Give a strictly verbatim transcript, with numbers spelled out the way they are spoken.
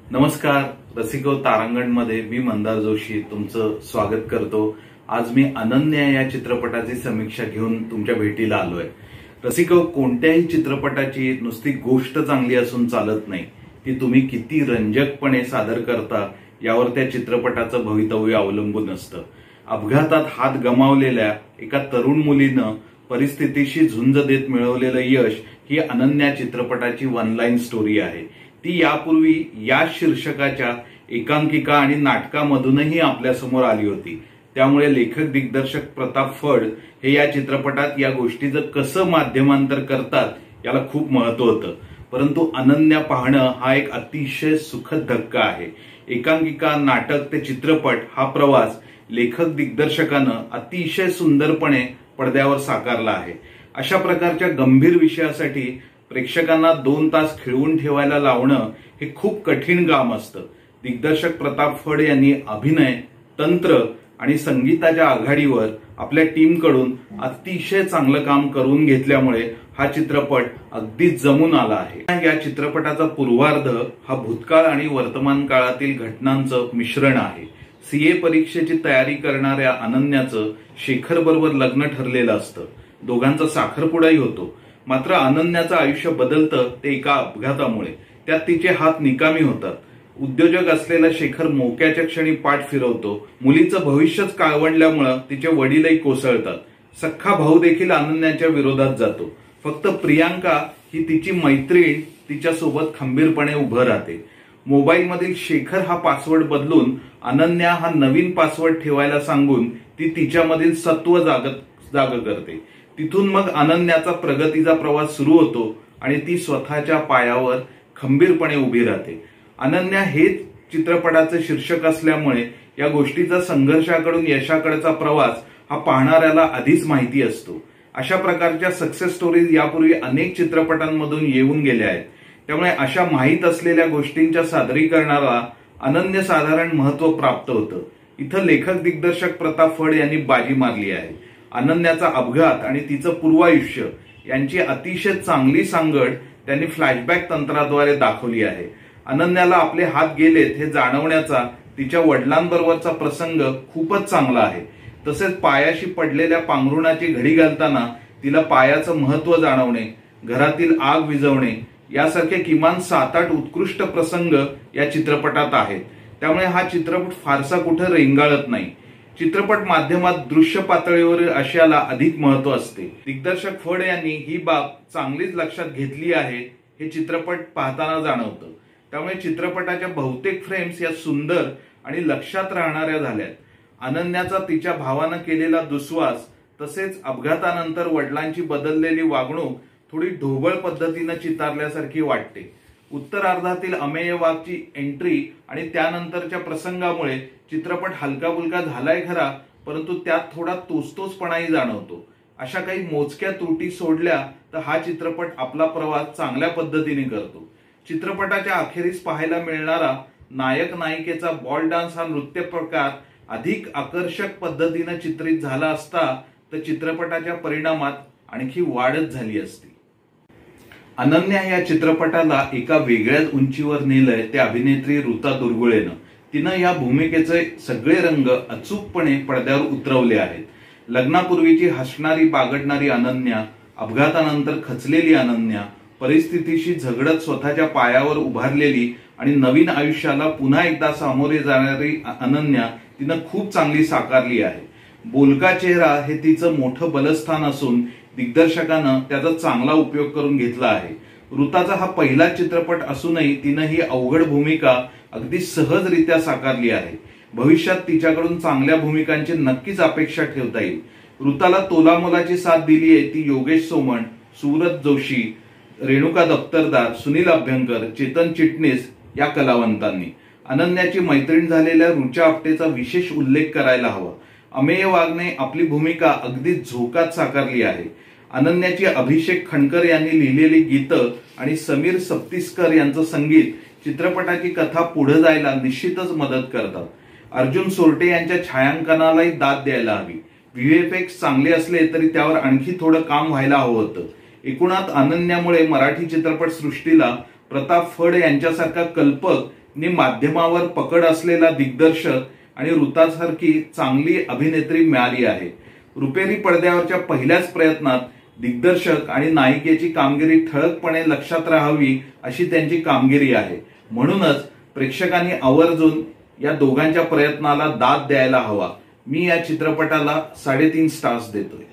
नमस्कार रसिको तारांगणमध्ये मी मंदार जोशी तुमचं स्वागत करतो। आज मी अनन्या या चित्रपटाची समीक्षा घेऊन तुमच्या भेटीला आलोय। रसिको, कोणत्याही चित्रपटाची नुसती गोष्ट चांगली असून चालत नाही, ती तुम्ही किती रंजकपणे सादर करता यावर त्या चित्रपटाचं भवितव्य अवलंबून असतं। अपघातात हात गमावलेल्या एका तरुण मुलीनं परिस्थितीशी झुंज देत मिळवलेलं यश ही अनन्या चित्रपटाची वन लाईन स्टोरी आहे। ती यापूर्वी या शीर्षकाच्या एकांकिका आणि नाटकामधूनही आपल्या समोर आली होती। त्यामुळे लेखक दिग्दर्शक प्रताप फड हे या चित्रपटात या गोष्टीचं कसं माध्यमांतर करतात याला खूप महत्व होतं। परंतु अनन्या पाहणं हा एक अतिशय सुखद धक्का आहे। एकांकिका, नाटक ते चित्रपट हा प्रवास लेखक दिग्दर्शकानं अतिशय सुंदरपणे पडद्यावर साकारला आहे। अशा प्रकारच्या गंभीर विषयासाठी प्रेक्षकांना दोन तास खिळवून ठेवायला लावणं हे खूप कठीण काम असतं। दिग्दर्शक प्रताप फड यांनी अभिनय, तंत्र आणि संगीताच्या आघाडीवर आपल्या टीमकडून अतिशय चांगलं काम करून घेतल्यामुळे हा चित्रपट अगदीच जमून आला आहे। या चित्रपटाचा पूर्वार्ध हा भूतकाळ आणि वर्तमान काळातील घटनांचं मिश्रण आहे। सीए परीक्षेची तयारी करणाऱ्या अनन्याचं शेखर बरोबर लग्न ठरलेलं असतं। दोघांचा साखरपुडाही होतो। मात्र अनन्याचं आयुष्य बदलतं ते एका अपघातामुळे। त्यात तिचे हात निकामी होतात। उद्योजक असलेला शेखर मोक्याच्या क्षणी पाठ फिरवतो। मुलीचं भविष्यच काळवंडल्यामुळे तिचे वडीलही कोसळतात। सख्खा भाऊ देखील अनन्याच्या विरोधात जातो। फक्त प्रियांका ही तिची मैत्रीण तिच्यासोबत खंबीरपणे उभं राहते। मोबाईलमधील शेखर हा पासवर्ड बदलून अनन्या हा नवीन पासवर्ड ठेवायला सांगून ती तिच्यामधील सत्व जागत जाग करते। तिथून मग अनन्याचा प्रगतीचा प्रवास सुरू होतो आणि ती स्वतःच्या पायावर खंबीरपणे उभी राहते। अनन्या हेच चित्रपटाचे शीर्षक असल्यामुळे या गोष्टीचा संघर्षाकडून यशाकडचा प्रवास हा पाहणाऱ्याला आधीच माहिती असतो। अशा प्रकारच्या सक्सेस स्टोरीज यापूर्वी अनेक चित्रपटांमधून येऊन गेल्या आहेत। त्यामुळे अशा माहीत असलेल्या गोष्टींच्या सादरीकरणाला अनन्यसाधारण महत्व प्राप्त होतं। इथं लेखक दिग्दर्शक प्रताप फड यांनी बाजी मारली आहे। अनन्याचा अपघात आणि तिचं पूर्वायुष्य यांची अतिशय चांगली सांगड त्यांनी फ्लॅशबॅक तंत्राद्वारे दाखवली आहे। अनन्याला आपले हात गेलेत हे जाणवण्याचा तिच्या वडिलांबरोबरचा प्रसंग खूपच चांगला आहे। तसेच पायाशी पडलेल्या पांघरुणाची घडी घालताना तिला पायाचं महत्व जाणवणे, घरातील आग विझवणे यासारखे किमान सात आठ उत्कृष्ट प्रसंग या चित्रपटात आहेत। त्यामुळे हा चित्रपट फारसा कुठे रेंगाळत नाही। चित्रपट माध्यमात दृश्य पातळीवर आशयाला अधिक महत्व असते। दिग्दर्शक फड यांनी ही बाब चांगलीच लक्षात घेतली आहे हे चित्रपट पाहताना जाणवतं। त्यामुळे चित्रपटाच्या बहुतेक फ्रेम्स या सुंदर आणि लक्षात राहणाऱ्या झाल्यात। अनन्याचा तिच्या भावानं केलेला दुस्वास तसेच अपघातानंतर वडिलांची बदललेली वागणूक थोडी ढोबळ पद्धतीनं चितारल्यासारखी वाटते। उत्तरार्धातील अमेय वाघची एंट्री आणि त्यानंतरच्या प्रसंगामुळे चित्रपट हलका फुलका झालाय खरा, परंतु त्यात थोडा तोचतोचपणाही जाणवतो। अशा काही मोजक्या त्रुटी सोडल्या तर हा चित्रपट आपला प्रवास चांगल्या पद्धतीने करतो। चित्रपटाच्या अखेरीस पाहायला मिळणारा नायक नायिकेचा बॉल डान्स हा नृत्य प्रकार अधिक आकर्षक पद्धतीने चित्रित झाला असता तर चित्रपटाच्या परिणामात आणखी वाढच झाली असती। अनन्या या चित्रपटाला एका वेगळ्याच उंचीवर नेलंय ते अभिनेत्री ऋता दुर्गुळेनं। तिनं या भूमिकेचे सगळे रंग अचूकपणे पडद्यावर उतरवले आहेत। लग्नापूर्वीची हसणारी बागडणारी अनन्या, अपघातानंतर खचलेली अनन्या, परिस्थितीशी झगडत स्वतःच्या पायावर उभारलेली आणि नवीन आयुष्याला पुन्हा एकदा सामोरे जाणारी अनन्या तिनं खूप चांगली साकारली आहे। बोलका चेहरा हे तिचं मोठं बलस्थान असून दिग्दर्शकानं त्याचा चांगला उपयोग करून घेतला आहे। ऋताचा हा पहिला चित्रपट असूनही तिनं ही अवघड भूमिका अगदी सहजरित्या साकारली आहे। भविष्यात तिच्याकडून चांगल्या भूमिकांची नक्कीच अपेक्षा ठेवता येईल। ऋताला तोलामोलाची साथ दिली आहे ती योगेश सोमण, सुरत जोशी, रेणुका दफ्तरदार, सुनील अभ्यंकर, चेतन चिटणीस या कलावंतांनी। अनन्याची मैत्रीण झालेल्या रुचा आपटेचा विशेष उल्लेख करायला हवा। अमेय वाघने आपली भूमिका अगदी झोकात साकारली आहे। अनन्याची अभिषेक खंडकर यांनी लिहिलेली गीतं आणि समीर सप्तीसकर यांचं संगीत चित्रपटाची कथा पुढे जायला निश्चितच मदत करतात। अर्जुन सोरटे यांच्या छायांकनालाही दाद द्यायला हवी। व्हीएफएक्स चांगले असले तरी त्यावर आणखी थोडं काम व्हायला हवं होतं। एकूणात अनन्यामुळे मराठी चित्रपट सृष्टीला प्रताप फड यांच्यासारखा कल्पक नि माध्यमावर पकड असलेला दिग्दर्शक आणि ऋतासारखी चांगली अभिनेत्री मिळाली आहे. रुपेरी पडद्यावरच्या पहिल्याच प्रयत्नात दिग्दर्शक आणि नायिकेची कामगिरी ठळकपणे लक्षात राहावी अशी त्यांची कामगिरी आहे. म्हणूनच प्रेक्षकांनी आवर्जून या दोघांच्या प्रयत्नाला दाद द्यायला हवा. मी या चित्रपटाला साडेतीन स्टार्स देतोय.